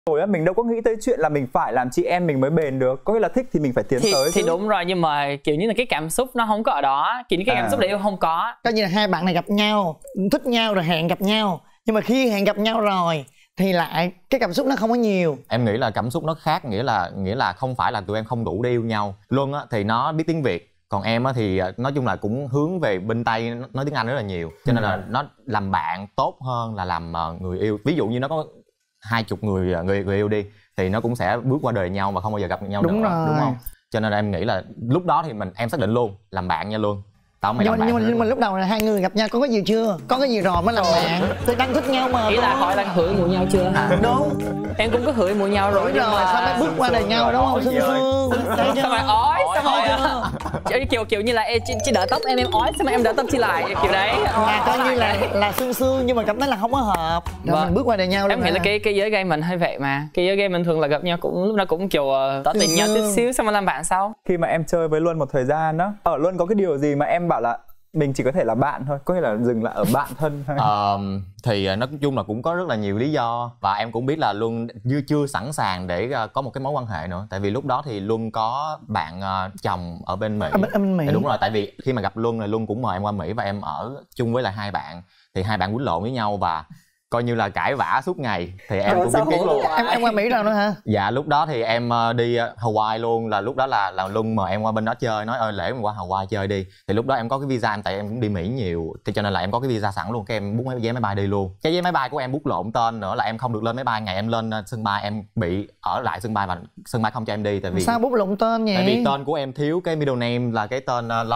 rồi á, mình đâu có nghĩ tới chuyện là mình phải làm chị em mình mới bền được. Có nghĩa là thích thì mình phải tiến tới thì đúng rồi, nhưng mà kiểu như là cái cảm xúc nó không có ở đó, kiểu như cái cảm xúc đấy không có. Coi như là hai bạn này gặp nhau, thích nhau rồi hẹn gặp nhau, nhưng mà khi hẹn gặp nhau rồi thì lại cái cảm xúc nó không có nhiều. Em nghĩ là cảm xúc nó khác, nghĩa là không phải là tụi em không đủ để yêu nhau. Luân á thì nó biết tiếng Việt, còn em á thì nói chung là cũng hướng về bên Tây, nói tiếng Anh rất là nhiều, cho nên là nó làm bạn tốt hơn là làm người yêu. Ví dụ như nó có 20 người yêu đi thì nó cũng sẽ bước qua đời nhau và không bao giờ gặp nhau nữa, đúng không? Cho nên là em nghĩ là lúc đó thì em xác định luôn làm bạn nha Luân. Nhưng mà lúc đầu là hai người gặp nhau có cái gì chưa? Có cái gì rồi mới làm bạn? Tôi đang thích nhau mà. Ý là hỏi là hửi mùi nhau chưa? Đúng. Em cũng có hửi mùi nhau rồi. Đúng rồi, sao mới bước qua đời nhau đúng không? Sương sương. Sao mà ói? Sao mà kiểu như là chị đỡ tóc em ói, sao mà em đỡ tóc chị lại kiểu đấy. Là coi như là sương sương nhưng mà cảm thấy là không có hợp. Rồi mình bước qua đời nhau luôn. Em nghĩ là cái giới gay mình hơi vậy mà. Cái giới gay mình thường là gặp nhau cũng lúc nào cũng kiểu tỏ tình nhau chút xíu xong mà làm bạn sau. Khi mà em chơi với Luân một thời gian đó, ở Luân có cái điều gì mà em bảo là mình chỉ có thể là bạn thôi, có nghĩa là dừng lại ở bạn thân thôi? Thì nói chung là cũng có rất là nhiều lý do, và em cũng biết là Luân chưa sẵn sàng để có một cái mối quan hệ nữa. Tại vì lúc đó thì Luân có bạn chồng ở bên Mỹ. Đúng rồi, tại vì khi mà gặp Luân là Luân cũng mời em qua Mỹ và em ở chung với lại hai bạn, thì hai bạn quýnh lộn với nhau và coi như là cãi vã suốt ngày. Thì em cũng chứng kiến luôn. Em qua Mỹ rồi nữa hả? Dạ lúc đó thì em đi Hawaii luôn, là lúc đó là Luân mời em qua bên đó chơi, nói ơi lễ mình qua Hawaii chơi đi. Thì lúc đó em có cái visa, tại em cũng đi Mỹ nhiều, thì cho nên là em có cái visa sẵn luôn, cái em book vé máy bay đi luôn. Cái vé máy bay của em book lộn tên nữa, là em không được lên máy bay. Ngày em lên sân bay em bị ở lại sân bay và sân bay không cho em đi. Tại vì sao book lộn tên vậy? Tại vì tên của em thiếu cái middle name, là cái tên lót,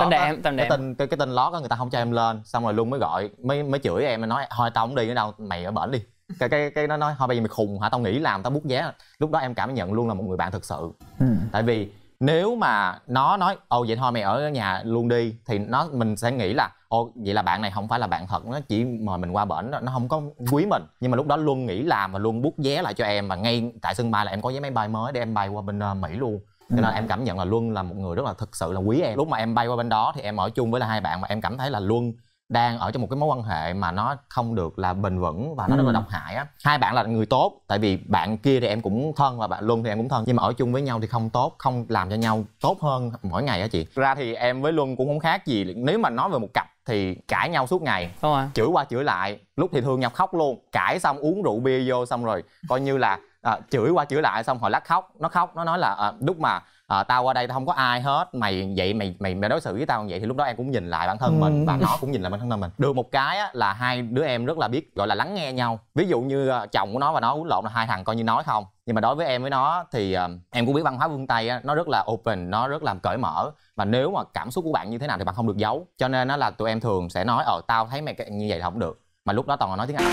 cái tên lót đó người ta không cho em lên. Xong rồi Luân mới gọi mới chửi em, nói thôi tao không đi nữa đâu, mày ở bển đi. Cái nó nói thôi bây giờ mày khùng hả, tao nghĩ làm tao bút vé. Lúc đó em cảm nhận luôn là một người bạn thực sự. Tại vì nếu mà nó nói vậy thôi mày ở nhà luôn đi, thì mình sẽ nghĩ là vậy là bạn này không phải là bạn thật, nó chỉ mời mình qua bển, nó không có quý mình. Nhưng mà lúc đó Luân nghĩ làm và Luân bút vé lại cho em, và ngay tại sân bay là em có vé máy bay mới để em bay qua bên Mỹ luôn. Cho nên em cảm nhận là Luân là một người rất là thực sự là quý em. Lúc mà em bay qua bên đó thì em ở chung với là hai bạn, mà em cảm thấy là Luân đang ở trong một cái mối quan hệ mà nó không được là bền vững và nó rất là độc hại á. Hai bạn là người tốt, tại vì bạn kia thì em cũng thân và bạn Luân thì em cũng thân, nhưng mà ở chung với nhau thì không tốt, không làm cho nhau tốt hơn mỗi ngày á chị. Ra thì em với Luân cũng không khác gì, nếu mà nói về một cặp thì cãi nhau suốt ngày, chửi qua chửi lại, lúc thì thương nhau khóc luôn, cãi xong uống rượu bia vô xong rồi coi như là chửi qua chửi lại, xong hồi lát nó nói là lúc mà tao qua đây tao không có ai hết, mày vậy mày đối xử với tao như vậy. Thì lúc đó em cũng nhìn lại bản thân mình và nó cũng nhìn lại bản thân mình. Được một cái á, là hai đứa em rất là biết gọi là lắng nghe nhau. Ví dụ như chồng của nó và nó quýnh lộn là hai thằng coi như nói không, nhưng mà đối với em với nó thì em cũng biết văn hóa phương Tây á, nó rất là open, nó rất là cởi mở, và nếu mà cảm xúc của bạn như thế nào thì bạn không được giấu. Cho nên nó là tụi em thường sẽ nói tao thấy mày như vậy là không được, mà lúc đó toàn là nói tiếng Anh.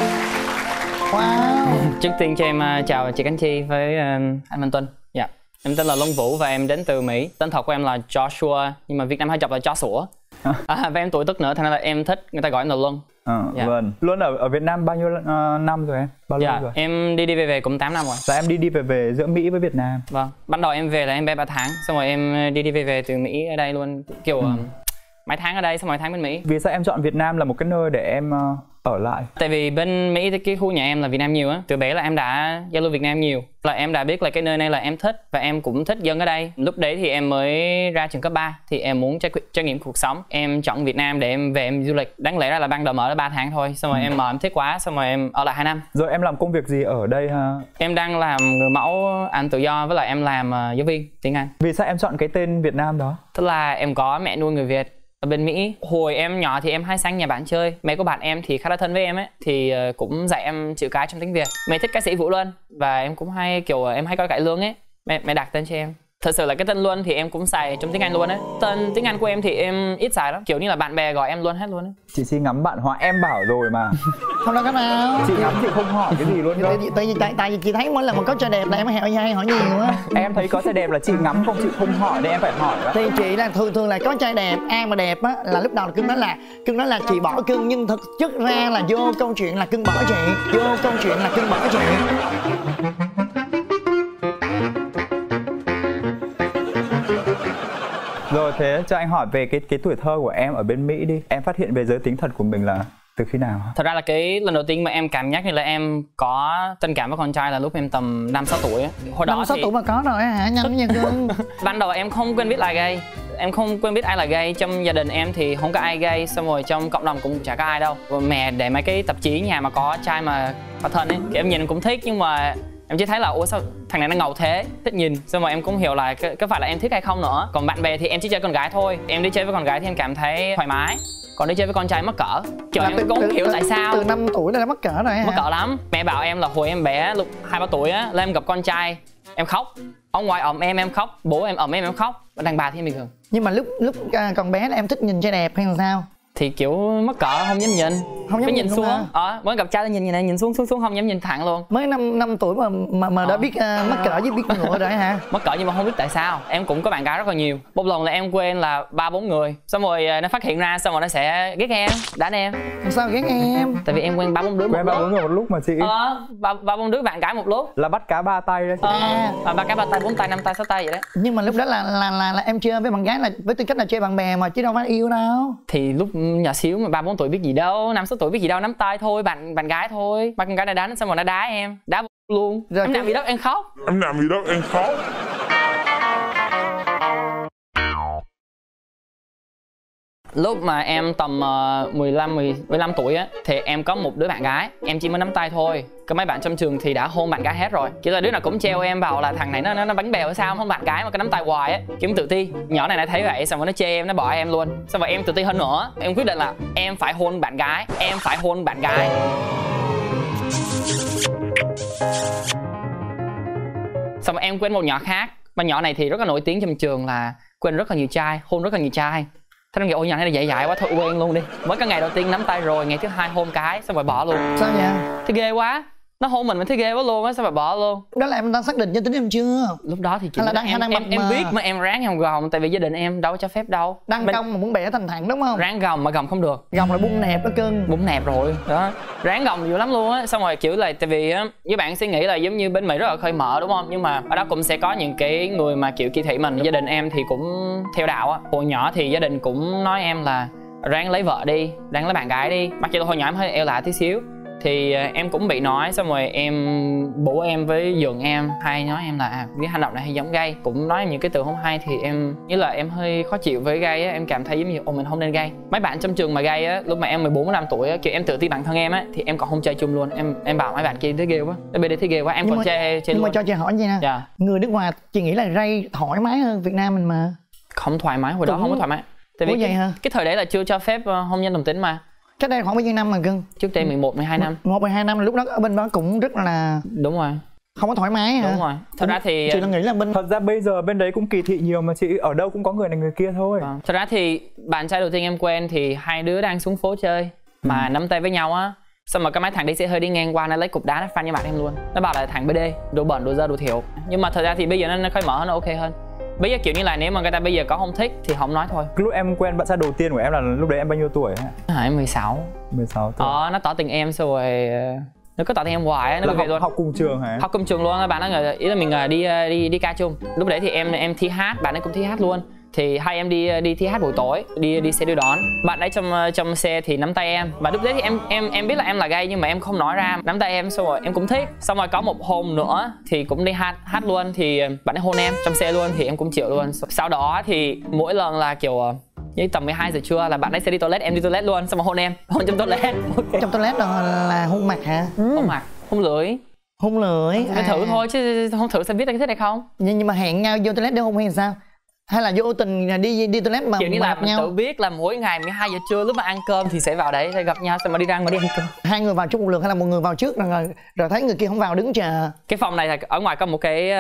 Wow. Trước tiên cho em chào chị Cánh Chi với anh Minh Tuân. Dạ. Em tên là Luân Vũ và em đến từ Mỹ. Tên thật của em là Joshua, nhưng mà Việt Nam hay chọc là Joshua. Và em tuổi Tức nữa, thành ra là em thích người ta gọi em là Luân. Vâng. Luân ở Việt Nam bao nhiêu năm rồi em? Bao lâu rồi? Em đi về cũng 8 năm rồi. Và em đi về giữa Mỹ với Việt Nam? Vâng. Ban đầu em về là em bé 3 tháng, xong rồi em đi về từ Mỹ ở đây luôn, kiểu mấy tháng ở đây xong rồi mấy tháng bên Mỹ. Vì sao em chọn Việt Nam là một cái nơi để em ở lại? Tại vì bên Mỹ cái khu nhà em là Việt Nam nhiều á, từ bé là em đã giao lưu Việt Nam nhiều, là em đã biết là cái nơi này là em thích và em cũng thích dân ở đây. Lúc đấy thì em mới ra trường cấp 3 thì em muốn trải nghiệm cuộc sống, em chọn Việt Nam để em về em du lịch. Đáng lẽ ra là ban đầu mở là 3 tháng thôi, xong rồi em em thích quá, xong rồi em ở lại 2 năm. Rồi em làm công việc gì ở đây ha? Em đang làm người mẫu Anh tự do, với lại em làm giáo viên tiếng Anh. Vì sao em chọn cái tên Việt Nam đó? Tức là em có mẹ nuôi người Việt ở bên Mỹ. Hồi em nhỏ thì em hay sang nhà bạn chơi. Mẹ của bạn em thì khá là thân với em ấy, thì cũng dạy em chữ cái trong tiếng Việt. Mẹ thích ca sĩ Vũ Luân và em cũng hay kiểu em hay coi cải lương ấy. Mẹ đặt tên cho em. Thật sự là cái tên Luân thì em cũng xài trong tiếng Anh luôn ấy. Tên tiếng Anh của em thì em ít xài lắm, kiểu như là bạn bè gọi em Luân hết luôn ấy. Chị xin ngắm bạn Hòa, em bảo rồi mà. Không đâu cái nào. Chị ngắm chị không hỏi cái gì luôn đâu. Tại vì chị thấy mỗi lần mà có trai đẹp là em hay hỏi nhiều á. Em thấy có trai đẹp là chị ngắm không, chị không hỏi nên em phải hỏi đó. Thì chị là thường là có trai đẹp, ai mà đẹp á là lúc đầu là cưng nói là chị bỏ cưng, nhưng thực chất ra là vô câu chuyện là cưng bỏ chị. Rồi thế cho anh hỏi về cái tuổi thơ của em ở bên Mỹ đi. Em phát hiện về giới tính thật của mình là Từ khi nào? Thật ra là cái lần đầu tiên mà em cảm giác như là em có tình cảm với con trai là lúc em tầm 5-6 tuổi á. Hồi đó 5-6 tuổi mà có rồi hả? Nhanh nha cưng. Ban đầu em không quen biết ai gay. Em không quen biết ai là gay. Trong gia đình em thì không có ai gay. Xong rồi trong cộng đồng cũng chả có ai đâu. Rồi mẹ để mấy cái tạp chí nhà mà có trai mà có thân ấy thì em nhìn cũng thích, nhưng mà em chỉ thấy là ủa sao thằng này nó ngầu thế, thích nhìn. Xong rồi em cũng hiểu là có phải là em thích hay không nữa. Còn bạn bè thì em chỉ chơi con gái thôi. Em đi chơi với con gái thì em cảm thấy thoải mái. Còn đi chơi với con trai mắc cỡ. Kiểu em cũng không hiểu tại sao. Từ 5 tuổi đã mắc cỡ rồi hả? Mắc cỡ lắm. Mẹ bảo em là hồi em bé lúc 2-3 tuổi á, là em gặp con trai em khóc. Ông ngoại ẵm em khóc, bố em ẵm em khóc. Đàn bà thì em bình thường. Nhưng mà lúc còn bé là em thích nhìn trai đẹp hay là sao? Thì kiểu mắc cỡ không dám nhìn. Không dám nhìn xuống. Mới gặp trai nhìn này, nhìn xuống không dám nhìn thẳng luôn. Mới 5 tuổi mà đã biết mắc cỡ với biết ngựa rồi hả? Mắc cỡ nhưng mà không biết tại sao. Em cũng có bạn gái rất là nhiều. Một lần là em quen là 3-4 người. Xong rồi nó phát hiện ra, xong rồi nó sẽ ghét em, đánh em. Sao ghét em? Tại vì em quen 3-4 đứa quen 3-4 người một lúc mà chị. 3-4 đứa bạn gái một lúc. Là bắt cá 3 tay đấy. 3 cá 3 tay, 4 tay, 5 tay, 6 tay vậy đấy. Nhưng mà lúc đó là em chơi với bạn gái là với tư cách là chơi bạn bè mà chứ đâu phải yêu đâu. Thì lúc nhỏ xíu mà 3-4 tuổi biết gì đâu, 5-6 tuổi biết gì đâu, nắm tay thôi, bạn gái thôi. Ba con gái này đánh xong rồi nó đá em, đá luôn. Rồi em làm gì đó em khóc. Lúc mà em tầm 15 tuổi á thì em có một đứa bạn gái, em chỉ mới nắm tay thôi. Có mấy bạn trong trường thì đã hôn bạn gái hết rồi. Kiểu là đứa nào cũng treo em vào là thằng này nó bánh bèo hay sao, không bạn gái mà cứ nắm tay hoài á. Kiểu em tự ti. Nhỏ này nó thấy vậy xong rồi nó chê em, nó bỏ em luôn. Xong rồi em tự ti hơn nữa. Em quyết định là em phải hôn bạn gái, em phải hôn bạn gái. Xong rồi em quen một nhỏ khác. Và nhỏ này thì rất là nổi tiếng trong trường là quen rất là nhiều trai, hôn rất là nhiều trai. Thế nên kiểu ôi nhỏ này là dại quá, thôi quen luôn đi. Mới có ngày đầu tiên nắm tay rồi, ngày thứ hai hôn cái xong rồi bỏ luôn. Sao vậy? Thấy ghê quá. Nó hôn mình thấy ghê quá luôn á, sao mà bỏ luôn. Đó là em đang xác định giới tính em chưa? Lúc đó thì là đang em biết mà em ráng em gồng, tại vì gia đình em đâu cho phép đâu. Đang cong mà muốn bẻ thành thẳng đúng không? Ráng gồng mà gồng không được. Gồng là bung nẹp đó cưng. Bung nẹp rồi đó. Ráng gồng dữ lắm luôn á. Xong rồi kiểu là tại vì á, với bạn suy nghĩ là giống như bên Mỹ rất là khơi mở đúng không? Nhưng mà ở đó cũng sẽ có những cái người mà kiểu kỳ thị mình. Gia đình em thì cũng theo đạo á. Hồi nhỏ thì gia đình cũng nói em là ráng lấy vợ đi, ráng lấy bạn gái đi. Mặc dù hồi nhỏ em hơi eo lạ tí xíu. Thì em cũng bị nói, xong rồi bố em với dượng em hay nói em là cái hành động này hay giống gay, cũng nói em những cái từ không hay. Thì em nghĩ là em hơi khó chịu với gay á, em cảm thấy giống như mình không nên gay. Mấy bạn trong trường mà gay á, lúc mà em 14-15 tuổi á, kiểu em tự ti bản thân em á, thì em còn không chơi chung luôn. Em bảo mấy bạn kia thấy ghê quá, bên đây thấy ghê quá, em còn chơi nhưng luôn. mà cho chị hỏi gì nè, người nước ngoài chị nghĩ là gay thoải mái hơn Việt Nam mình mà. Không thoải mái, hồi đó không có thoải mái. Tại vì cái thời đấy là chưa cho phép hôn nhân đồng tính mà. Cách đây khoảng bao nhiêu năm mà cưng? Trước đây 11-12 năm. 11-12 năm lúc đó ở bên đó cũng rất là... Đúng rồi. Không có thoải mái hả? Đúng rồi. Thật ra thì chị nghĩ là bên... Thật ra bây giờ bên đấy cũng kỳ thị nhiều mà chị, ở đâu cũng có người này người kia thôi. Thật ra thì bạn trai đầu tiên em quen thì hai đứa đang xuống phố chơi mà nắm tay với nhau á. Xong mà có mấy thằng đi xe hơi đi ngang qua, nó lấy cục đá nó phanh cho bạn em luôn. Nó bảo là thằng BD, đồ bẩn, đồ dơ, đồ thiểu. Nhưng mà thật ra thì bây giờ nó khơi mở hơn, nó ok hơn. Bây giờ kiểu như là nếu mà người ta bây giờ có không thích thì không nói thôi. Lúc em quen bạn trai đầu tiên của em là lúc đấy em bao nhiêu tuổi hả? Em 16 tuổi. Nó tỏ tình em xong rồi nó cứ tỏ tình em hoài á, nó học, học cùng trường hả? Học cùng trường luôn á, bạn nó ý là mình đi ca chung. Lúc đấy thì em thi hát, bạn ấy cũng thi hát luôn. Thì hai em đi thi hát buổi tối, đi xe đưa đón. Bạn ấy trong xe thì nắm tay em. Và lúc đấy thì em biết là em là gay nhưng mà em không nói ra. Nắm tay em xong rồi em cũng thích. Xong rồi có một hôm nữa thì cũng đi hát luôn, thì bạn ấy hôn em trong xe luôn, thì em cũng chịu luôn. Sau đó thì mỗi lần là kiểu như tầm 12 giờ trưa là bạn ấy sẽ đi toilet, em đi toilet luôn, xong rồi hôn em, hôn trong toilet. Okay. Trong toilet là hôn mặt hả? Hôn mặt, hôn lưỡi. Hôn lưỡi. Phải thử thôi chứ không thử sẽ biết là cái thích hay không. Nhưng mà hẹn nhau vô toilet để hôn hay sao? Hay là vô tình đi toilet mà kiểu như là mình nhau? tự biết là mỗi ngày 12 giờ trưa lúc mà ăn cơm thì sẽ vào đấy rồi gặp nhau, xong mà đi ra ngoài đi ăn cơm. Hai người vào chung một lượt hay là một người vào trước rồi thấy người kia không vào đứng chờ? Cái phòng này là ở ngoài có một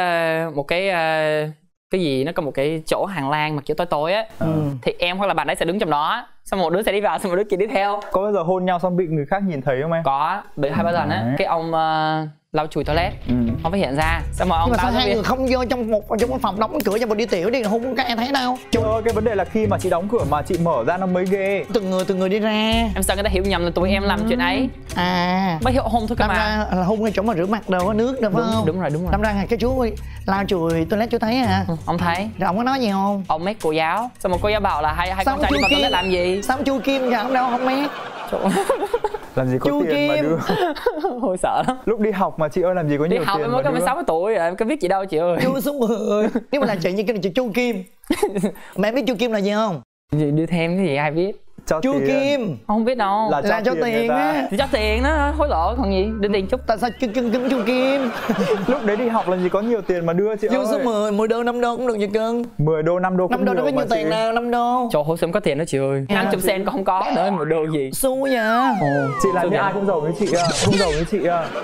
cái gì, nó có một cái chỗ hàng lang mà kiểu tối tối á. Thì em hoặc là bạn ấy sẽ đứng trong đó, xong một đứa sẽ đi vào, xong một đứa kia đi theo. Có bao giờ hôn nhau xong bị người khác nhìn thấy không em? Có, bị 2-3 lần á. Cái ông lau chùi toilet không phát hiện ra, xong rồi ông nhưng mà sao hai người không vô trong một phòng đóng cửa cho một đi tiểu đi, hôn các em thấy đâu? Trời ơi, cái vấn đề là khi mà chị đóng cửa mà chị mở ra nó mới ghê. Từng người đi ra. Em sợ người ta hiểu nhầm là tụi em làm chuyện ấy. Mới hôn thôi cơ mà. Ra là hôn cái chỗ mà rửa mặt đồ nước đâu phải không? Đúng rồi. Đâm ra cái chú ơi, lau chùi toilet chú thấy hả? Ông thấy. Rồi ông có nói gì không? Ông mét cô giáo. Xong một cô giáo bảo là hai con trai đi vào toilet làm gì? Xong chui kim kìa, ông đâu không mét. Làm gì có Chu tiền mà Kim. đưa. Hồi sợ lắm. Lúc đi học mà chị ơi, làm gì có nhiều Đi học tiền em mà mới có đưa. 16 tuổi rồi, em có biết gì đâu chị ơi. Chu số 10. Nếu mà là chị như cái này chị Chu Kim. Mẹ biết Chu Kim là gì không? Gì đưa thêm cái gì ai biết. Cho Chu tiền. Kim Không biết đâu. là cho người tiền ta. á. Thì cho tiền đó, hối lộ còn gì, đưa tiền chút. Tại sao Chu Kim? Lúc đấy đi học làm gì có nhiều tiền mà đưa chị Chu ơi. số 10, 10 đô 5 đô cũng được vậy cưng. 10 đô 5 đô cũng 5 đô nó có nhiều nhiều mà tiền chị. nào 5 đô. Trời hồi xưa có tiền đó chị ơi. 50 cent còn không có nữa, một đô gì. Xu vậy. Chị làm như ai cũng giàu với chị à, không giàu với chị à.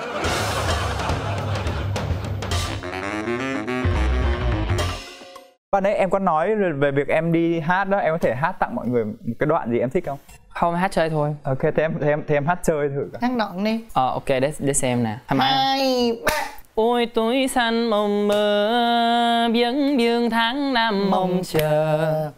Bạn ấy em có nói về việc em đi hát đó, em có thể hát tặng mọi người một cái đoạn gì em thích không? Không, hát chơi thôi. Ok, thế em hát chơi thử. Hát đoạn đi. Ok, để xem nè. 2, 3. Ôi tuổi xanh mộng mơ, biếng biếng tháng năm mong chờ.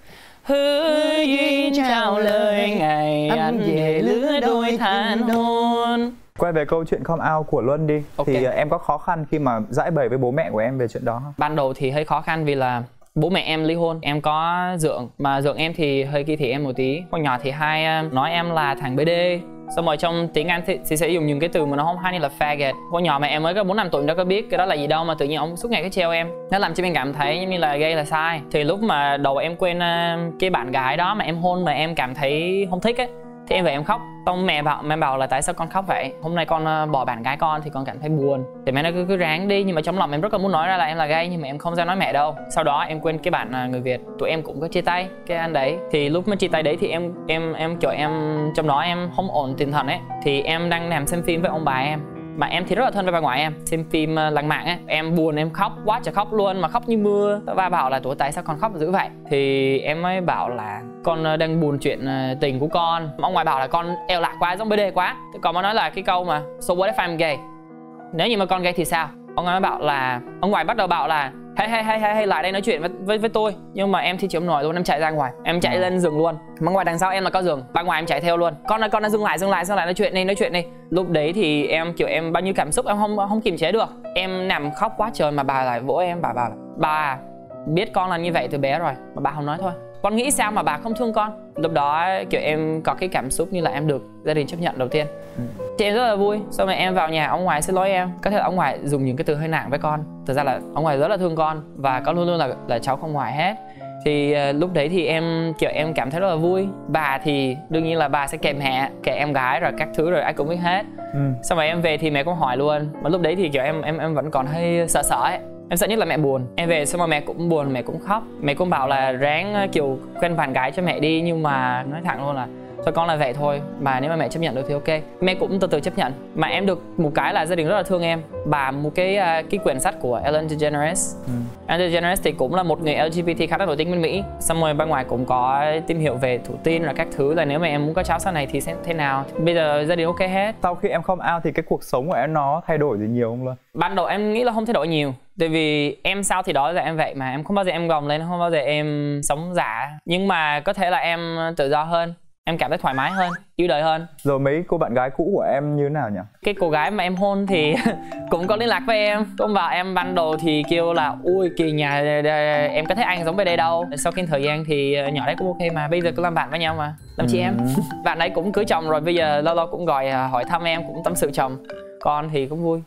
Hứa duyên trao lời ngày anh về lứa đôi than hôn. Quay về câu chuyện come out của Luân đi. Ok. Thì em có khó khăn khi mà giải bày với bố mẹ của em về chuyện đó không? Ban đầu thì hơi khó khăn vì là bố mẹ em ly hôn, em có dượng, mà dượng em thì hơi kỳ thị em một tí. Hồi nhỏ thì hay nói em là thằng BD. Xong rồi trong tiếng Anh thì sẽ dùng những cái từ mà nó không hay như là faggot. Hồi nhỏ mà em mới có 4-5 tuổi đâu có biết cái đó là gì đâu, mà tự nhiên ông suốt ngày cứ treo em. Nó làm cho mình cảm thấy giống như là gay là sai. Thì lúc mà đầu em quen cái bạn gái đó mà em hôn mà em cảm thấy không thích ấy, thì em về em khóc. Xong mẹ bảo là tại sao con khóc vậy? Hôm nay con bỏ bạn gái con thì con cảm thấy buồn. Thì mẹ nó cứ ráng đi, nhưng mà trong lòng em rất là muốn nói ra là em là gay, nhưng mà em không dám nói mẹ đâu. Sau đó em quen cái bạn người Việt, tụi em cũng có chia tay cái anh đấy. Thì lúc mà chia tay đấy thì em kiểu em trong đó em không ổn tinh thần ấy. Thì em đang nằm xem phim với ông bà em, mà em thì rất là thân với bà ngoại em, xem phim lãng mạn ấy. Em buồn em khóc quá trời khóc luôn, mà khóc như mưa. Và bảo là tuổi tại sao con khóc dữ vậy? Thì em mới bảo là con đang buồn chuyện tình của con. Ông ngoại bảo là con eo lạc quá, giống BD quá. Thì còn mới nói là cái câu mà so what if I'm gay? Nếu như mà con gay thì sao? Ông ngoại bảo là ông ngoại bắt đầu bảo là hay lại đây nói chuyện với tôi. Nhưng mà em thì chịu không nổi luôn, em chạy ra ngoài, em chạy lên giường luôn. Mà ngoài đằng sau em là có giường, bà ngoài em chạy theo luôn. Con ơi dừng lại nói chuyện đi. Lúc đấy thì em kiểu em bao nhiêu cảm xúc em không kiềm chế được, em nằm khóc quá trời. Mà bà lại vỗ em, bà bảo là bà biết con là như vậy từ bé rồi mà bà không nói thôi. Con nghĩ sao mà bà không thương con? Lúc đó kiểu em có cái cảm xúc như là em được gia đình chấp nhận đầu tiên. Thì em rất là vui. Sau này em vào nhà, ông ngoại xin lỗi em. Có thể là ông ngoại dùng những cái từ hơi nặng với con. Thực ra là ông ngoại rất là thương con, và con luôn luôn là cháu không ngoại hết. Thì lúc đấy thì em kiểu em cảm thấy rất là vui. Bà thì đương nhiên là bà sẽ kèm mẹ, kể em gái rồi các thứ rồi ai cũng biết hết. Xong rồi em về thì mẹ cũng hỏi luôn. Mà lúc đấy thì kiểu em vẫn còn hơi sợ ấy. Em sợ nhất là mẹ buồn. Em về xong rồi mẹ cũng buồn, mẹ cũng khóc. Mẹ cũng bảo là ráng kiểu quen bạn gái cho mẹ đi. Nhưng mà nói thẳng luôn là thôi con là vậy thôi, mà nếu mà mẹ chấp nhận được thì ok. Mẹ cũng từ từ chấp nhận. Mà em được một cái là gia đình rất là thương em. Bà mua cái quyển sách của Ellen DeGeneres. Ellen DeGeneres thì cũng là một người LGBT khá là nổi tiếng bên Mỹ. Xong rồi bên ngoài cũng có tìm hiểu về thụ tinh và các thứ, là nếu mà em muốn có cháu sau này thì sẽ thế nào. Bây giờ gia đình ok hết. Sau khi em come out thì cái cuộc sống của em nó thay đổi gì nhiều không Luân? Ban đầu em nghĩ là không thay đổi nhiều. Tại vì em sao thì đó là em vậy mà. Em không bao giờ em gồng lên, không bao giờ em sống giả. Nhưng mà có thể là em tự do hơn, em cảm thấy thoải mái hơn, yêu đời hơn. Rồi mấy cô bạn gái cũ của em như thế nào nhỉ? Cái cô gái mà em hôn thì cũng có liên lạc với em. Cũng bảo em ban đầu thì kêu là ui kỳ nhà em có thấy anh giống về đây đâu. Sau khi thời gian thì nhỏ đấy cũng ok mà. Bây giờ cứ làm bạn với nhau mà, làm chị em. Bạn ấy cũng cưới chồng rồi, bây giờ lâu lâu cũng gọi hỏi thăm em, cũng tâm sự chồng con thì cũng vui.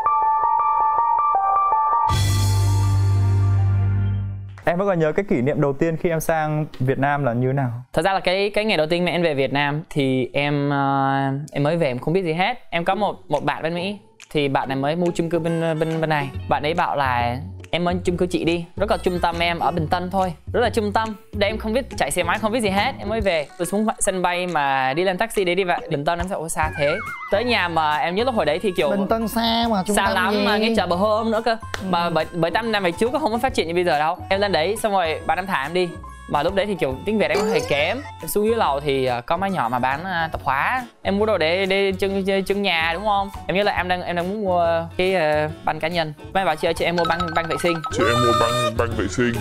Em vẫn còn nhớ cái kỷ niệm đầu tiên khi em sang Việt Nam là như thế nào? Thật ra là cái ngày đầu tiên mà em về Việt Nam thì em mới về em không biết gì hết. Em có một bạn bên Mỹ, thì bạn này mới mua chung cư bên này. Bạn ấy bảo là em mới chung cư chị đi, rất là trung tâm, em ở Bình Tân thôi, rất là trung tâm. Đây em không biết chạy xe máy, không biết gì hết. Em mới về, tôi xuống sân bay mà đi lên taxi để đi vào Bình Tân, em sợ xa thế. Tới nhà mà em nhớ lúc hồi đấy thì kiểu Bình Tân xa mà, trung xa tâm lắm gì? mà ngay chợ Bờ Hôm nữa cơ. Mà bởi 8 năm về trước có không có phát triển như bây giờ đâu. Em lên đấy xong rồi bạn em thả em đi. Mà lúc đấy thì kiểu tiếng Việt em hơi kém. Em xuống dưới lầu thì có mấy nhỏ mà bán tạp hóa. Em mua đồ để trưng nhà đúng không? Em nhớ là em đang muốn mua cái băng cá nhân. Mấy bảo chị em mua băng vệ sinh. Chị em mua băng vệ sinh.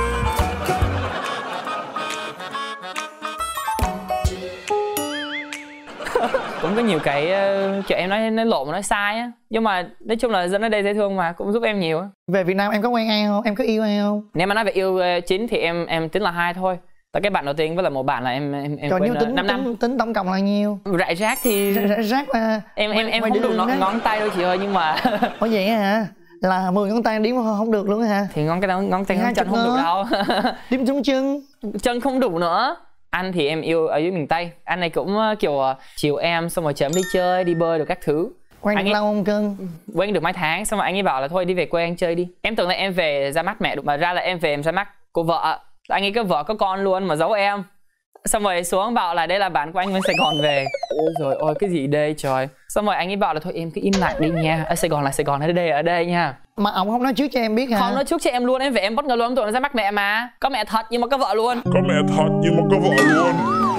Cũng có nhiều cái kiểu em nói lộn mà nói sai á. Nhưng mà nói chung là dân ở đây dễ thương mà, cũng giúp em nhiều á. Về Việt Nam em có quen ai không? Em có yêu ai không? Nếu mà nói về yêu chính thì em tính là 2 thôi. Tại cái bạn đầu tiên với là một bạn là em Còn quên tính 5 năm. tính tổng cộng là nhiêu? Rải rác thì Rác là em không đủ ngón tay đâu chị ơi, nhưng mà Ủa vậy hả? Là 10 ngón tay đếm không được luôn hả? thì ngón tay ngón chân không đủ đâu. Đếm xuống chân. Chân không đủ nữa. Anh thì em yêu ở dưới miền Tây, anh này cũng kiểu chiều em, xong rồi chở em đi chơi đi bơi được các thứ. Quen được lâu không cưng? Quen được mấy tháng, xong rồi anh ấy bảo là thôi đi về quê anh chơi đi. Em tưởng là em về ra mắt mẹ được, mà ra là em về em ra mắt cô vợ. Anh ấy có vợ có con luôn mà giấu em. Xong rồi xuống bảo là đây là bạn của anh bên Sài Gòn về. Ôi rồi ôi cái gì đây trời. Xong rồi anh ấy bảo là thôi em cứ im lặng đi nha, ở Sài Gòn là Sài Gòn, ở đây nha. Mà ông không nói trước cho em biết hả? Không nói trước cho em luôn, em về em bất ngờ luôn, em tưởng là ra mắt mẹ mà. Có mẹ thật nhưng mà có vợ luôn. Có mẹ thật nhưng mà có vợ luôn.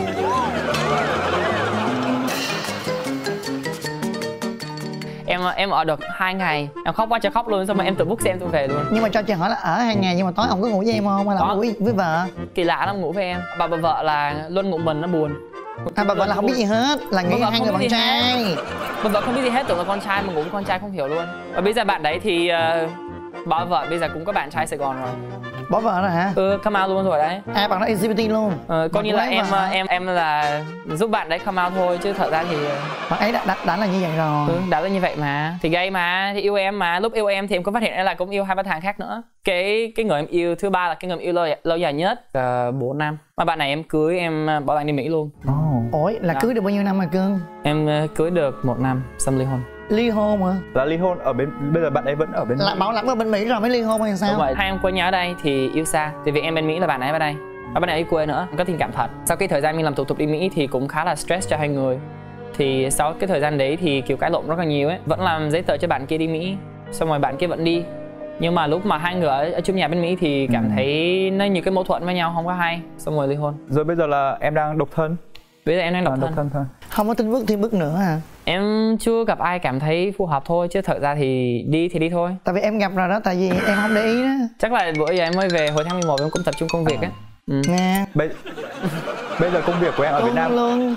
Em ở được 2 ngày, em khóc quá trời khóc luôn, xong rồi em tự book xe em tôi về luôn. Nhưng mà cho chị hỏi là ở 2 ngày nhưng mà tối ông có ngủ với em không hay là ngủ với vợ? Kỳ lạ lắm, ngủ với em. Bà vợ là luôn ngủ mình, nó buồn. Bà vợ là không biết gì hết, là nghĩ hai người bạn trai. Bà vợ không biết gì hết, tưởng là con trai mà ngủ với con trai không hiểu luôn. Và bây giờ bạn đấy thì bà vợ bây giờ cũng có bạn trai Sài Gòn rồi. Bỏ vợ rồi hả? Come out luôn rồi đấy. À bạn nói LGBT luôn. Coi như là em là giúp bạn đấy come out thôi, chứ thật ra thì bạn ấy đã là như vậy rồi. đã là như vậy mà. Thì gay mà, thì yêu em mà. Lúc yêu em thì em có phát hiện là cũng yêu 2-3 thằng khác nữa. Cái người em yêu thứ ba là cái người em yêu lâu dài nhất, 4 năm. Mà bạn này em cưới, em bỏ bạn đi Mỹ luôn. Ủa là cưới được bao nhiêu năm mà cưng? Em cưới được 1 năm, xong ly hôn. Ly hôn hả? Là ly hôn ở bên, bây giờ bạn ấy vẫn ở bên là bảo lãnh ở bên Mỹ rồi mới ly hôn hay sao? Đúng vậy. Hai em quen nhau ở đây thì yêu xa. Thì vì em bên Mỹ là bạn ấy ở đây, và bạn ấy ở quê nữa, có tình cảm thật. Sau cái thời gian mình làm thủ tục đi Mỹ thì cũng khá là stress cho hai người. Thì sau cái thời gian đấy thì kiểu cãi lộn rất là nhiều ấy. Vẫn làm giấy tờ cho bạn kia đi Mỹ, xong rồi bạn kia vẫn đi. Nhưng mà lúc mà hai người ở chung nhà bên Mỹ thì cảm thấy nó nhiều cái mâu thuẫn với nhau, không có hay. Xong rồi ly hôn. Rồi bây giờ là em đang độc thân? Bây giờ em đang độc thân thôi. Không có tin bước thêm bước nữa hả? Em chưa gặp ai cảm thấy phù hợp thôi, chứ thật ra thì đi thôi. Tại vì em gặp rồi đó, tại vì em không để ý đó. Chắc là bữa giờ em mới về, hồi tháng 11 em cũng tập trung công việc á. Nè. Bây giờ công việc của em ở Việt Nam luôn.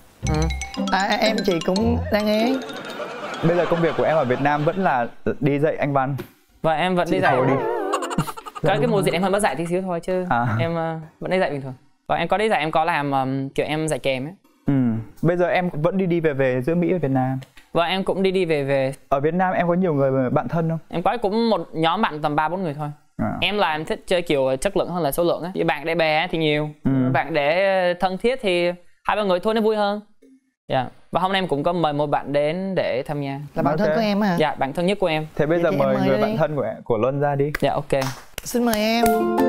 Em chị cũng đang nghe. Bây giờ công việc của em ở Việt Nam vẫn là đi dạy Anh văn. Và em vẫn đi dạy. Đi. Cái mùa dịch em hơi mất dạy tí xíu thôi chứ em vẫn đi dạy bình thường. Và em có đi dạy, em có làm kiểu em dạy kèm ấy. Bây giờ em vẫn đi về giữa Mỹ và Việt Nam. Và em cũng đi về. Ở Việt Nam em có nhiều người bạn thân không? Em có cũng một nhóm bạn tầm 3-4 người thôi. Em là em thích chơi kiểu chất lượng hơn là số lượng á. Với bạn để bè thì nhiều, bạn để thân thiết thì 2-3 người thôi nó vui hơn. Và hôm nay em cũng có mời một bạn đến để tham gia. Là bạn thân của em hả? Dạ, bạn thân nhất của em. Thế bây giờ mời người bạn thân của Luân ra đi. Dạ ok. Xin mời em.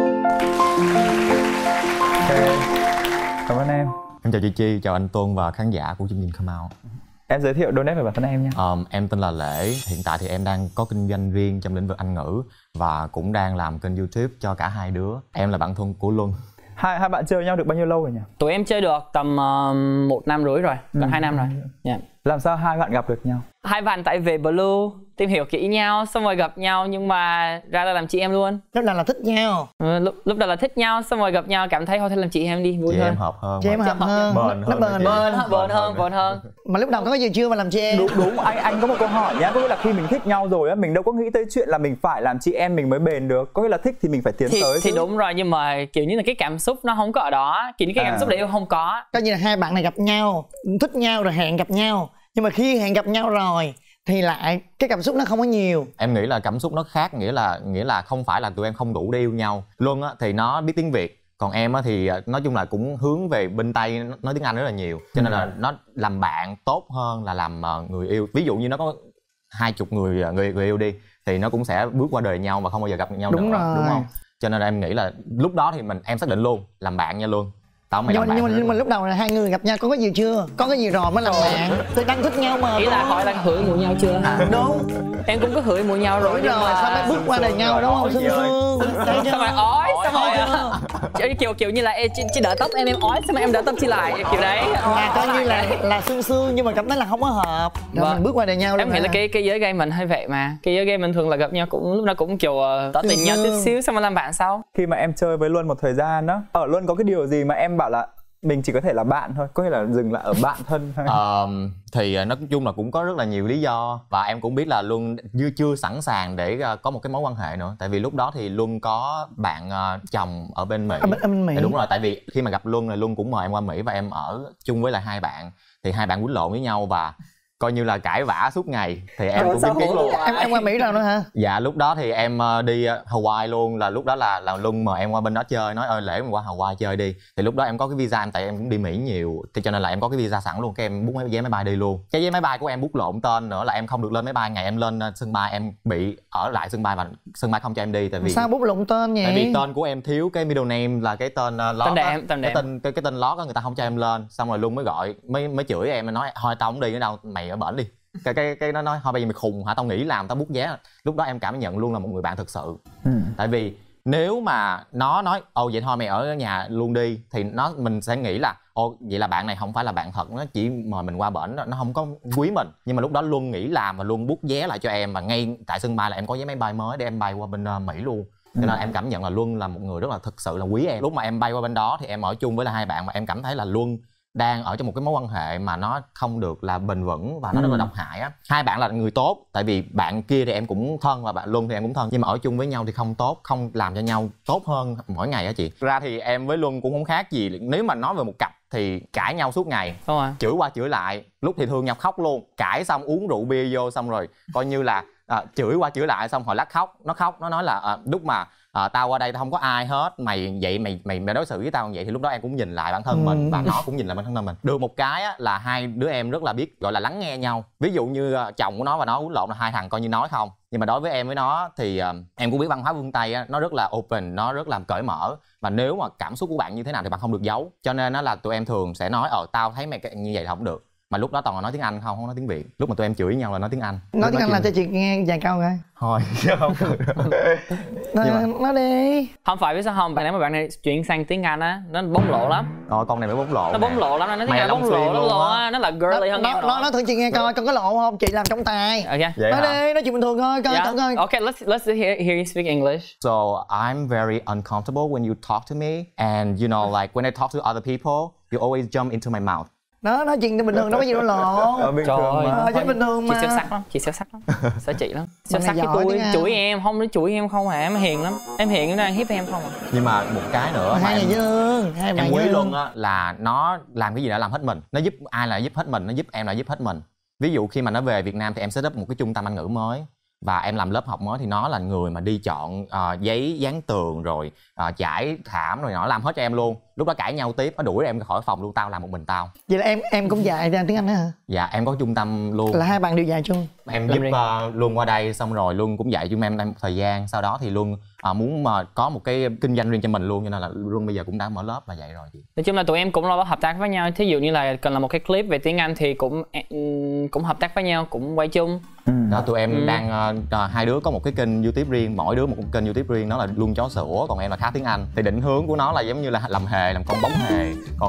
Cảm ơn em. Em chào chị Chi, chào anh Tuân và khán giả của chương trình Come Out. Em giới thiệu đôi nét về bản thân em nha. Em tên là Lễ, hiện tại thì em đang có kinh doanh riêng trong lĩnh vực Anh ngữ và cũng đang làm kênh YouTube cho cả hai đứa. Em là bạn thân của Luân. Hai bạn chơi với nhau được bao nhiêu lâu rồi nhỉ? Tụi em chơi được tầm 1 năm rưỡi rồi, gần 2 năm rồi. Làm sao hai bạn gặp được nhau? Hai bạn tại về Blue tìm hiểu kỹ nhau, xong rồi gặp nhau, nhưng mà ra là làm chị em luôn. Lúc nào là thích nhau? Lúc đầu là thích nhau, xong rồi gặp nhau cảm thấy thôi làm chị em đi, vui chị hơn. Em hợp hơn. Chị em hợp hơn. Bền hơn. Mà lúc đầu có gì chưa mà làm chị em? Đúng. Anh có một câu hỏi nhá. Có nghĩa là khi mình thích nhau rồi á, mình đâu có nghĩ tới chuyện là mình phải làm chị em mình mới bền được. Có nghĩa là thích thì mình phải tiến tới. Thì đúng rồi, nhưng mà kiểu như là cái cảm xúc nó không có ở đó. Kiểu như cái cảm xúc đấy không có. Coi như là hai bạn này gặp nhau, thích nhau rồi hẹn gặp nhau. Nhưng mà khi hẹn gặp nhau rồi thì lại cái cảm xúc nó không có nhiều. Em nghĩ là cảm xúc nó khác, nghĩa là không phải là tụi em không đủ để yêu nhau. Luân á thì nó biết tiếng Việt, còn em á thì nói chung là cũng hướng về bên Tây, nói tiếng Anh rất là nhiều, cho nên là nó làm bạn tốt hơn là làm người yêu. Ví dụ như nó có 20 người yêu đi thì nó cũng sẽ bước qua đời nhau mà không bao giờ gặp nhau nữa, đúng không? Cho nên là em nghĩ là lúc đó thì em xác định luôn làm bạn nha Luân. Nhưng mà lúc đầu là hai người gặp nhau có gì chưa? Có cái gì rồi mới làm bạn. Tôi đang thích nhau mà. Ý là hỏi là hửi mùi nhau chưa? Đúng. Em cũng có hửi mùi nhau rồi. Đúng rồi, sao mới bước qua đời nhau đúng không? Sương Sao mà ói, sao rồi kiểu như là chị đỡ tóc em ói, sao mà em đỡ tóc chị lại, kiểu đấy. Coi như là sương nhưng mà cảm thấy là không có hợp. Rồi mình bước qua đời nhau. Em nghĩ là cái giới gay mình hơi vậy mà. Cái giới gay mình thường là gặp nhau cũng lúc nào cũng kiểu tỏ tình nhau chút xíu, xong mà làm bạn sau. Khi mà em chơi với Luân một thời gian đó, ở Luân có cái điều gì mà em bảo là mình chỉ có thể là bạn thôi, có nghĩa là dừng lại ở bạn thân thôi. Thì nói chung là cũng có rất là nhiều lý do, và em cũng biết là Luân chưa sẵn sàng để có một cái mối quan hệ nữa, tại vì lúc đó thì Luân có bạn chồng ở bên Mỹ. Bên Mỹ. Đúng rồi, tại vì khi mà gặp Luân là Luân cũng mời em qua Mỹ và em ở chung với lại hai bạn, thì hai bạn quýnh lộn với nhau và coi như là cãi vã suốt ngày, thì em cũng chứng kiến luôn. Em qua Mỹ rồi nữa hả? Dạ lúc đó thì em đi Hawaii luôn, là lúc đó là Luân mời em qua bên đó chơi, nói ơi lễ em qua Hawaii chơi đi, thì lúc đó em có cái visa, em tại em cũng đi Mỹ nhiều, thì cho nên là em có cái visa sẵn luôn, cái em book vé máy bay đi luôn. Cái vé máy bay của em book lộn tên nữa, là em không được lên máy bay, ngày em lên sân bay em bị ở lại sân bay và sân bay không cho em đi, tại vì sao book lộn tên vậy? Tại vì tên của em thiếu cái middle name, là cái tên lót, cái tên lót đó người ta không cho em lên, xong rồi Luân mới gọi mới chửi em, nói thôi tao không đi nữa đâu, mày ở bển đi. Cái nó nói thôi bây giờ mày khùng hả, tao nghĩ làm tao bút vé. Lúc đó em cảm nhận luôn là một người bạn thực sự. Tại vì nếu mà nó nói ồ vậy thôi mày ở nhà luôn đi, thì mình sẽ nghĩ là ồ vậy là bạn này không phải là bạn thật, nó chỉ mời mình qua bển, nó không có quý mình. Nhưng mà lúc đó Luân nghĩ làm và Luân bút vé lại cho em, và ngay tại sân bay là em có vé máy bay mới để em bay qua bên Mỹ luôn. Cho nên em cảm nhận là Luân là một người rất là thực sự là quý em. Lúc mà em bay qua bên đó thì em ở chung với là hai bạn, mà em cảm thấy là Luân đang ở trong một cái mối quan hệ mà nó không được là bền vững và nó rất là độc hại á. Hai bạn là người tốt, tại vì bạn kia thì em cũng thân và bạn Luân thì em cũng thân, nhưng mà ở chung với nhau thì không tốt, không làm cho nhau tốt hơn mỗi ngày á chị. Ra thì em với Luân cũng không khác gì, nếu mà nói về một cặp thì cãi nhau suốt ngày, chửi qua chửi lại, lúc thì thương nhau khóc luôn, cãi xong uống rượu bia vô xong rồi coi như là chửi qua chửi lại, xong hồi lát khóc, nó nói là lúc mà tao qua đây tao không có ai hết, mày vậy mày đối xử với tao như vậy, thì lúc đó em cũng nhìn lại bản thân mình và nó cũng nhìn lại bản thân mình. Được một cái á, là hai đứa em rất là biết gọi là lắng nghe nhau. Ví dụ như chồng của nó và nó uống lộn là hai thằng coi như nói không, nhưng mà đối với em với nó thì em cũng biết văn hóa phương Tây á, nó rất là open, nó rất là cởi mở, và nếu mà cảm xúc của bạn như thế nào thì bạn không được giấu, cho nên nó là tụi em thường sẽ nói tao thấy mày như vậy là không được. Mà lúc đó toàn là nói tiếng Anh không nói tiếng Việt. Lúc mà tụi em chửi với nhau là nói tiếng Anh. Nói tiếng Anh là cho chị nghe vài câu coi. Thôi không. Nói đi. Không phải biết sao không, nếu mà bạn này chuyển sang tiếng Anh á, nó bóng lộ lắm. Con này mới bóng lộ. Nó bóng lộ lắm, nó tiếng Anh bóng lộ luôn á, nó là girly hơn em. Nói thử chị nghe coi, con có lộ không? Chị làm trong tài. Ok. Nói đi, nói chuyện bình thường thôi, coi thử coi. Okay, let's hear you speak English. So I'm very uncomfortable when you talk to me, and you know like when I talk to other people, you always jump into my mouth. Đó, nói chuyện bình thường, đâu có gì đâu lộ. Trời ơi, chứ bình thường mà. Chị siêu sắc lắm, sợ chị lắm. Siêu sắc với tôi, chửi em, không nó chửi em không hả, em hiền lắm. Em hiền nó đang hiếp em không à. Nhưng mà một cái nữa hai người dễ thương, hai bạn em quý Luân á, là nó làm cái gì đã làm hết mình. Nó giúp ai là giúp hết mình, nó giúp em là giúp hết mình. Ví dụ khi mà nó về Việt Nam thì em set up một cái trung tâm Anh ngữ mới, và em làm lớp học mới, thì nó là người mà đi chọn giấy dán tường rồi trải thảm rồi, nó làm hết cho em luôn. Lúc đó cãi nhau tiếp, nó đuổi em khỏi phòng luôn, tao làm một mình tao. Vậy là em cũng dạy ra tiếng Anh hả? Dạ em có trung tâm luôn. Là hai bạn đều dạy chung. Em giúp Luân qua đây, xong rồi Luân cũng dạy chung em một thời gian. Sau đó thì Luân muốn mà có một cái kinh doanh riêng cho mình luôn, cho nên là Luân bây giờ cũng đã mở lớp và dạy rồi chị. Nói chung là tụi em cũng lo hợp tác với nhau. Thí dụ như là cần là một cái clip về tiếng Anh thì cũng hợp tác với nhau, cũng quay chung. Đó tụi em đang hai đứa có một cái kênh YouTube riêng, mỗi đứa một kênh YouTube riêng, nó là Luân chó sủa, còn em là Khá Tiếng Anh. Thì định hướng của nó là giống như là làm hề, làm con bóng hề,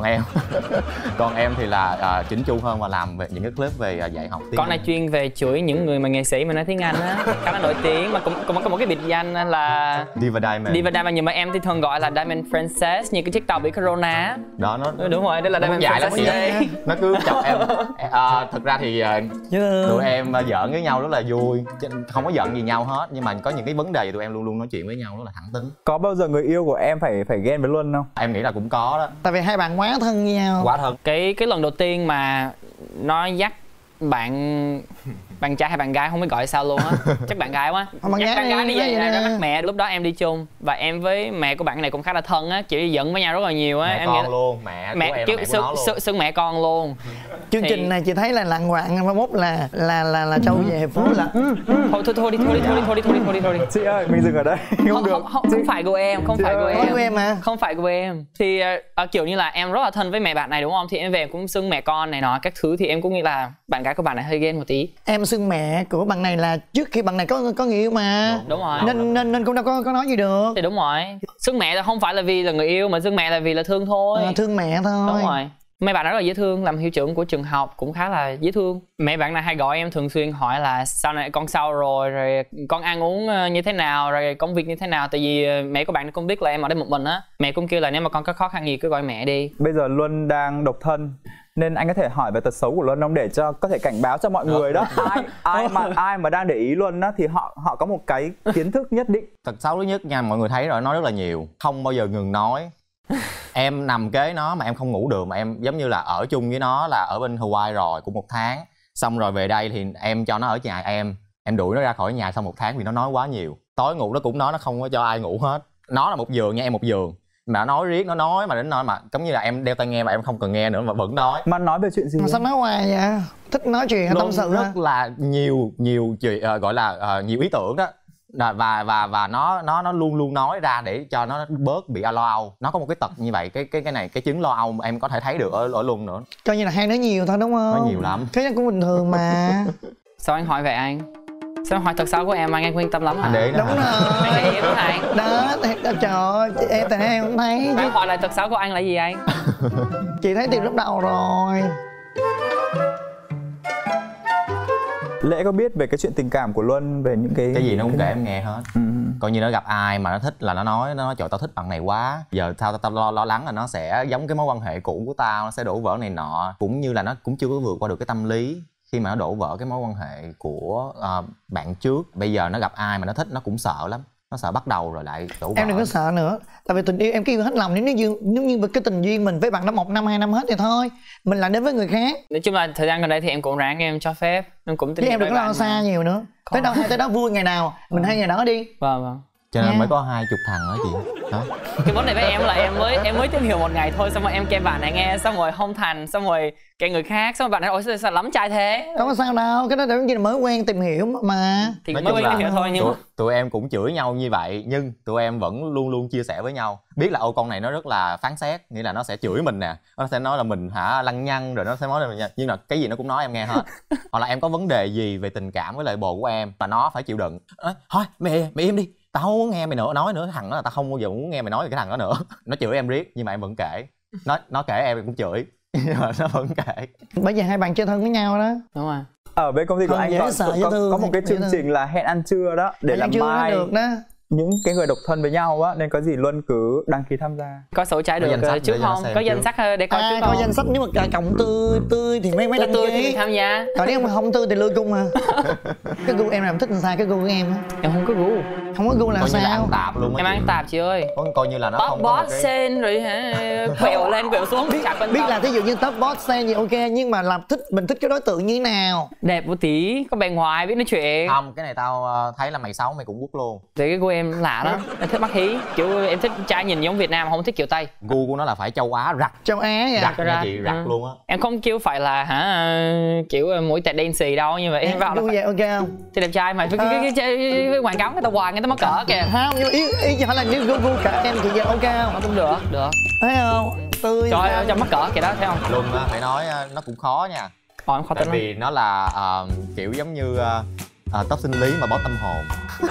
còn em thì là chỉnh chu hơn và làm về những cái clip về dạy học tiếng. Con này chuyên về chửi những người mà nghệ sĩ mà nói tiếng Anh á, khá là nổi tiếng, mà cũng có một cái biệt danh là Diva Diamond, nhưng mà em thì thường gọi là Diamond Princess, như cái chiếc tàu bị corona đó. Nó đúng rồi, đây là Diamond Princess. Nó cứ chọc em. Thực ra thì tụi em giỡn với nhau rất là vui, không có giận gì nhau hết, nhưng mà có những cái vấn đề thì tụi em luôn luôn nói chuyện với nhau rất là thẳng tính. Có bao giờ người yêu của em phải ghen với Luân không? Em nghĩ là cũng có đó. Tại vì hai bạn quá thân với nhau. Quá thân. Cái lần đầu tiên mà nó dắt bạn trai hay bạn gái không biết gọi sao luôn á, chắc bạn gái quá, bạn gái đi về ra mắt mẹ. Lúc đó em đi chung và em với mẹ của bạn này cũng khá là thân á, chỉ giận với nhau rất là nhiều á. Em con nghĩ luôn, mẹ của em kiểu mẹ của nó luôn. xưng mẹ con luôn. Chương trình này chị thấy là lạng quạng, mai mốt là Châu về phố là thôi đi. Chị ơi, mình dừng ở đây. Không phải của em, không phải của em. Thì kiểu như là em rất là thân với mẹ bạn này đúng không, thì em về cũng xưng mẹ con này nọ các thứ, thì em cũng nghĩ là bạn gái của bạn này hơi ghen một tí. Em xưng mẹ của bạn này là trước khi bạn này có người yêu mà. Đúng rồi. Nên cũng đâu có nói gì được. Thì đúng rồi. Xưng mẹ là không phải là vì là người yêu, mà xưng mẹ là vì là thương thôi. Thương mẹ thôi. Đúng rồi. Mấy bạn rất là dễ thương, làm hiệu trưởng của trường học cũng khá là dễ thương. Mấy bạn này hay gọi em thường xuyên hỏi là sau này con sao rồi con ăn uống như thế nào, rồi công việc như thế nào. Tại vì mẹ của bạn cũng biết là em ở đây một mình á. Mẹ cũng kêu là nếu mà con có khó khăn gì cứ gọi mẹ đi. Bây giờ Luân đang độc thân nên anh có thể hỏi về tật xấu của Luân không, để cho có thể cảnh báo cho mọi người đó. Ai mà đang để ý Luân á thì họ có một cái kiến thức nhất định. Tật xấu thứ nhất nha, mọi người thấy rồi, nói rất là nhiều, không bao giờ ngừng nói. Em nằm kế nó mà em không ngủ được, mà em giống như là ở chung với nó là ở bên Hawaii rồi cũng 1 tháng, xong rồi về đây thì em cho nó ở nhà em đuổi nó ra khỏi nhà sau 1 tháng vì nó nói quá nhiều. Tối ngủ nó cũng nói nó không có cho ai ngủ hết. Nó là một giường nha, em một giường, mà nó nói riết, nó nói mà đến nói mà giống như là em đeo tai nghe mà em không cần nghe nữa mà vẫn nói. Mà nói về chuyện gì? Mà sao nói hoài vậy? Thích nói chuyện tâm sự rất là nhiều chuyện, gọi là nhiều ý tưởng đó. Và nó luôn luôn nói ra để cho nó bớt bị lo âu. Nó có một cái tật như vậy, cái này, cái chứng lo âu em có thể thấy được ở Luân nữa. Coi như là hay nói nhiều thôi đúng không? Nói nhiều lắm. Cái đó cũng bình thường mà. Sao anh hỏi vậy anh? Sao hỏi tật xấu của em anh quan tâm lắm Anh để ý đúng rồi. Anh để ý đúng này. Đó, trời ơi, em tại em không thấy. Anh hỏi lại tật xấu của anh là gì anh? Chị thấy từ lúc đầu rồi. Lễ có biết về cái chuyện tình cảm của Luân, về những cái gì nó cũng kể em nghe hết. Coi như nó gặp ai mà nó thích là nó nói trời tao thích bạn này quá, giờ tao lo lắng là nó sẽ giống cái mối quan hệ cũ của tao, nó sẽ đổ vỡ này nọ. Cũng như là nó cũng chưa có vượt qua được cái tâm lý khi mà nó đổ vỡ cái mối quan hệ của bạn trước. Bây giờ nó gặp ai mà nó thích nó cũng sợ lắm, nó sợ bắt đầu rồi lại đổ vỡ. Em đừng có sợ nữa, tại vì tình yêu em cứ yêu hết lòng. Nếu như cái tình duyên mình với bạn đã 1 năm 2 năm hết thì thôi, mình lại đến với người khác. Nói chung là thời gian gần đây thì em cũng ráng em cho phép, em cũng tin. Chứ em đừng có lo xa nhiều nữa. Tới đó vui ngày nào mình hay ngày đó đi. Vâng. Cho nên mới có 20 thằng đó chị. Đó. Cái vấn đề với em là em mới tìm hiểu 1 ngày thôi, xong rồi em kêu bạn này nghe, xong rồi không thành, xong rồi kêu người khác, xong rồi bạn này ôi sao lắm trai thế. Không có sao đâu, cái đó là là mới quen tìm hiểu mà. Thì mới quen tìm hiểu thôi, nhưng tụi em cũng chửi nhau như vậy, nhưng tụi em vẫn luôn luôn chia sẻ với nhau. Biết là con này nó rất là phán xét, nghĩa là nó sẽ chửi mình nè, nó sẽ nói là mình lăng nhăng, rồi nó sẽ nói là mình, nhưng mà cái gì nó cũng nói em nghe hết. Hoặc là em có vấn đề gì về tình cảm với lại bồ của em mà nó phải chịu đựng, thôi mày im đi, tao không muốn nghe mày nói nữa, thằng đó là tao không bao giờ muốn nghe mày nói về cái thằng đó nữa. Nó chửi em riết nhưng mà em vẫn kể. Nó kể em cũng chửi nhưng mà nó vẫn kể. Bởi vì hai bạn chơi thân với nhau đó. đúng rồi. Ở bên công ty của anh có một cái chương trình là hẹn ăn trưa đó, để làm mai được đó. Những cái người độc thân với nhau á, nên có gì Luân cứ đăng ký tham gia. Có sổ trái được trước không? Có danh sách để coi trước không? Có danh sách, nếu mà cộng tươi thì mấy đăng tươi ký thì tham gia. Còn nếu mà không tươi thì lôi cung mà. Cái gu em làm thích làm sao cái gu của em á. Em không có gu. Không có gu là coi sao? Như là ăn tạp luôn. Em ăn tạp chị ơi. Coi như là nó top không có boss sen rồi hả, quẹo lên quẹo xuống. Biết là thí dụ như top boss sen gì ok, nhưng mà làm mình thích cái đối tượng như thế nào? Đẹp một tí, có bề ngoài, biết nói chuyện. Không, cái này tao thấy là mày xấu mày cũng quất luôn. Thì cái gu em lạ đó. Em thích Bắc Hí, kiểu em thích trai nhìn giống Việt Nam, không thích kiểu Tây. Gu của nó là phải châu Á rặt. Châu Á vậy. Rặt nha chị, rặt luôn á. Em không kêu phải là kiểu mũi tẹt đen xì đâu, nhưng mà em vào là gu vậy ok không? thì đẹp trai mà cái quảng cáo người ta hoài người ta mắc cỡ kìa. Không, nhưng ý hỏi là nếu gu cả em thì vậy ok không? Cũng được. Thấy không? Tươi. Trời ơi, cho mắc cỡ kìa đó, thấy không? Luôn á, phải nói nó cũng khó nha. Em khó Tại vì nó là kiểu giống như tóc sinh lý mà bó tâm hồn.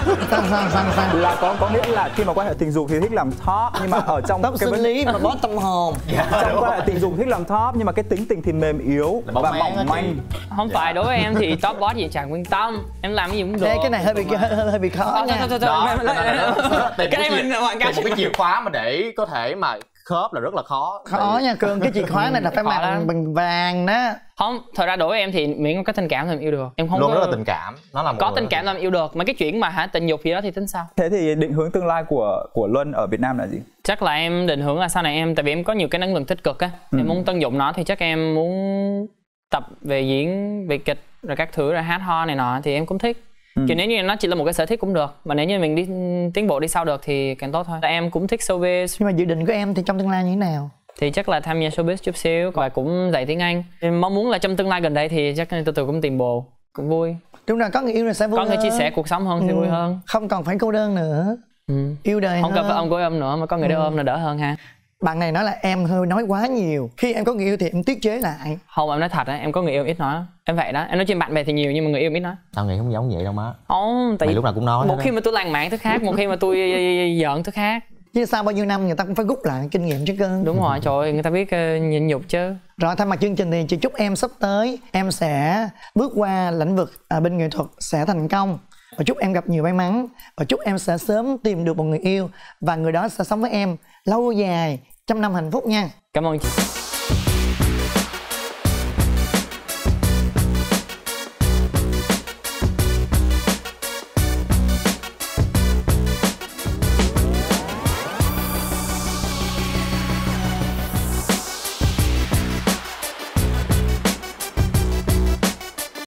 Sao? Là có nghĩa là khi mà quan hệ tình dục thì thích làm top, nhưng mà ở trong tóc sinh lý mà bó tâm hồn. Trong quan hệ tình dục thích làm top, nhưng mà cái tính tình thì mềm yếu và mỏng manh. Không phải, đối với em thì top boss gì chẳng quan tâm, em làm cái gì cũng được. Cái này hơi bị khó nha. Cái này mình quảng cáo cái chìa khóa mà để có thể mà khớp là rất là khó nha Cường. Cái chìa khóa này là phải bằng vàng đó. Không, thật ra đối với em thì miễn có tình cảm thì em yêu được. Em không luôn có rất là tình cảm. Nó là có tình cảm là em yêu được, mà cái chuyện mà tình dục gì đó thì tính sao. Thế thì định hướng tương lai của Luân ở Việt Nam là gì? Chắc là em định hướng là sau này tại vì em có nhiều cái năng lượng tích cực á, em muốn tận dụng nó, thì chắc em muốn tập về diễn, về kịch rồi các thứ, rồi hát ho này nọ thì em cũng thích. Kiểu nếu như nó chỉ là một cái sở thích cũng được, mà nếu như mình đi tiến bộ đi sau được thì càng tốt thôi. Em cũng thích showbiz. Nhưng mà dự định của em thì trong tương lai như thế nào? Thì chắc là tham gia showbiz chút xíu, và cũng dạy tiếng Anh. Em mong muốn là trong tương lai gần đây thì chắc từ từ cũng tìm bồ, cũng vui. Đúng rồi, có người yêu là sẽ vui hơn. Có người chia sẻ cuộc sống hơn thì vui hơn. Không còn phải cô đơn nữa. Yêu đời không cần phải ôm gối ôm nữa, mà có người để ôm là đỡ hơn ha. Bạn này nói là em hơi nói quá nhiều. Khi em có người yêu thì em tiết chế lại. Không, em nói thật á, em có người yêu ít nói. Em vậy đó, em nói chuyện bạn bè thì nhiều nhưng mà người yêu ít nói. Tao nghĩ không giống vậy đâu má. Không, tại vì lúc nào cũng nói. Một khi mà tôi làng mạn thứ khác, một khi mà tôi giận thứ khác. Chứ sau bao nhiêu năm người ta cũng phải rút lại kinh nghiệm chứ cơ. Đúng rồi, trời ơi, người ta biết nhịn nhục chứ. Rồi thay mặt chương trình thì chị chúc em sắp tới em sẽ bước qua lĩnh vực bên nghệ thuật sẽ thành công. Và chúc em gặp nhiều may mắn. Và chúc em sẽ sớm tìm được một người yêu và người đó sẽ sống với em lâu dài, trăm năm hạnh phúc nha. Cảm ơn chị.